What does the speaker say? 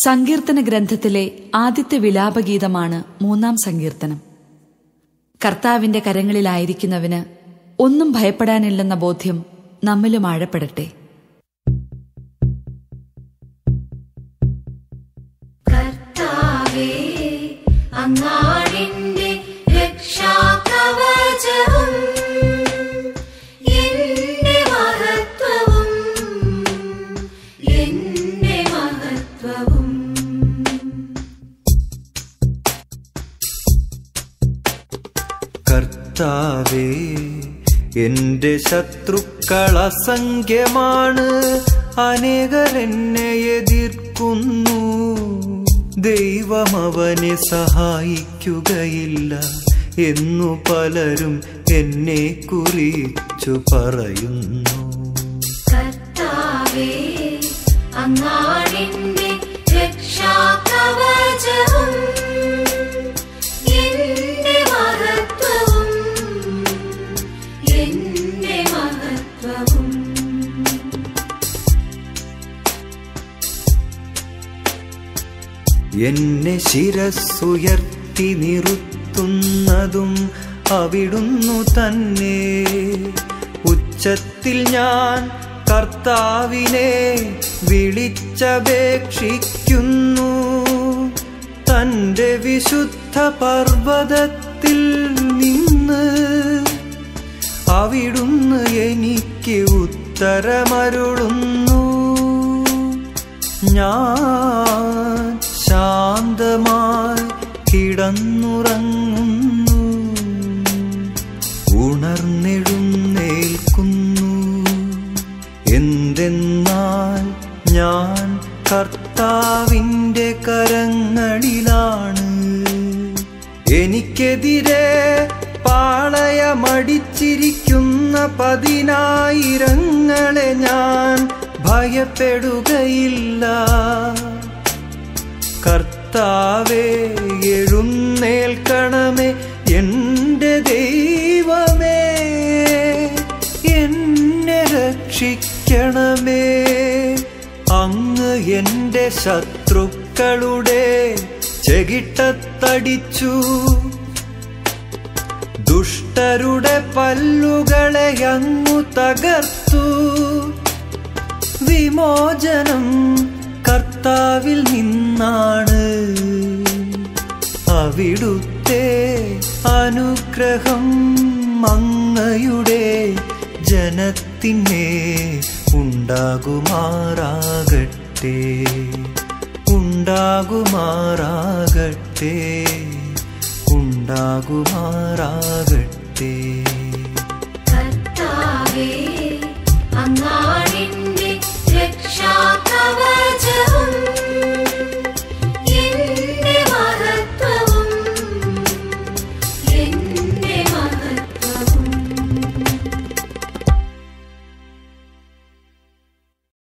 സങ്കീർത്തന ഗ്രന്ഥത്തിലെ ആദ്യത്തെ വിലാപഗീതമാണ് 3-ാം സങ്കീർത്തനം. കർത്താവിന്റെ കരങ്ങളിലായിരിക്കുന്നവന് ഒന്നും ഭയപ്പെടാനില്ലെന്ന ബോധ്യം നമ്മിലും ആഴപ്പെടട്ടെ. കർത്താവേ, അങ്ങാടിന്റെ രക്ഷാകവചവും എന്റെ മഹത്വവും എന്റെ മഹത്വവും. കർത്താവേ, എന്റെ ശത്രുക്കൾ അസംഖ്യമാണ്, അനേകരെന്നെ എതിർക്കുന്നു. ദൈവം അവനെ സഹായിക്കുകയില്ല എന്നു പലരും എന്നെ കുറിച്ചു പറയുന്നു. കർത്താവേ, അങ്ങാടിന്റെ രക്ഷാകവചവും എന്റെ മഹത്വവും എന്റെ മഹത്വവും. എന്നെ ശിരസ്സുയർത്തി നിർത്തുന്നതും അവിടുന്നു തന്നെ. ഉച്ചത്തിൽ ഞാൻ കർത്താവിനെ വിളിച്ചപേക്ഷിക്കുന്നു. തന്റെ വിശുദ്ധ പർവ്വതത്തിൽ നിന്ന് അവിടുന്ന് എനിക്ക് ഉത്തരമരുളുന്നു. ഞാൻ ശാന്തമായി കിടന്നുറങ്ങുന്നു, ഉണർന്നെഴുന്നേൽക്കുന്നു. എന്തെന്നാൽ ഞാൻ കർത്താവിന്റെ കരങ്ങളിലാണ്. എനിക്കെതിരെ പാളയമടിച്ചിരിക്കുന്ന 10,000 ഞാൻ ഭയപ്പെടുകയില്ല. കർത്താവേ, എഴുന്നേൽക്കണമേ, എന്റെ ദൈവമേ, എന്നെ രക്ഷിക്കണമേ. അങ്ങ് എന്റെ ശത്രുക്കളുടെ ചെകിട്ടത്തടിച്ചു, ദുഷ്ടരുടെ പല്ലുകളെ അങ്ങു തകർത്തു. വിമോചനം കർത്താവിൽ നിന്നാണ്, അവിടുത്തെ അനുഗ്രഹം അങ്ങയുടെ ജനത്തിനെ ഉണ്ടാകുമാറാകട്ടെ, ഉണ്ടാകുമാറാകട്ടെ, ഉണ്ടാകുമാറാകട്ടെ. കർത്താവേ, അങ്ങാ